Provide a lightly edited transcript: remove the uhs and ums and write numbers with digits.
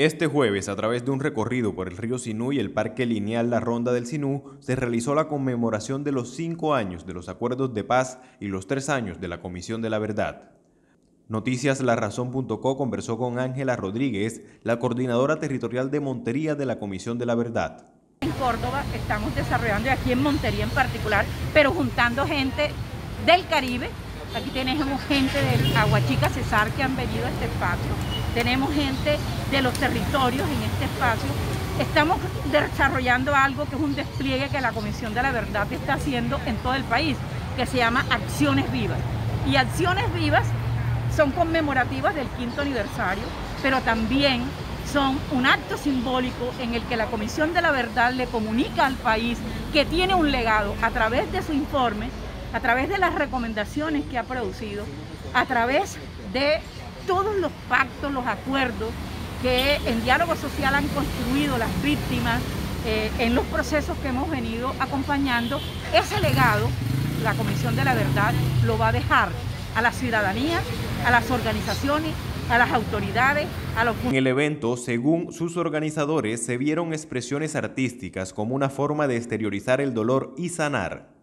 Este jueves, a través de un recorrido por el río Sinú y el Parque Lineal La Ronda del Sinú, se realizó la conmemoración de los 5 años de los acuerdos de paz y los 3 años de la Comisión de la Verdad. NoticiasLaRazón.co conversó con Ángela Rodríguez, la coordinadora territorial de Montería de la Comisión de la Verdad. En Córdoba estamos desarrollando, y aquí en Montería en particular, pero juntando gente del Caribe. Aquí tenemos gente del Aguachica Cesar que han venido a este espacio, tenemos gente de los territorios en este espacio. Estamos desarrollando algo que es un despliegue que la Comisión de la Verdad está haciendo en todo el país, que se llama Acciones Vivas. Y Acciones Vivas son conmemorativas del 5º aniversario, pero también son un acto simbólico en el que la Comisión de la Verdad le comunica al país que tiene un legado a través de su informe, a través de las recomendaciones que ha producido, a través de todos los pactos, los acuerdos que en diálogo social han construido las víctimas en los procesos que hemos venido acompañando. Ese legado, la Comisión de la Verdad lo va a dejar a la ciudadanía, a las organizaciones, a las autoridades, a los... En el evento, según sus organizadores, se vieron expresiones artísticas como una forma de exteriorizar el dolor y sanar.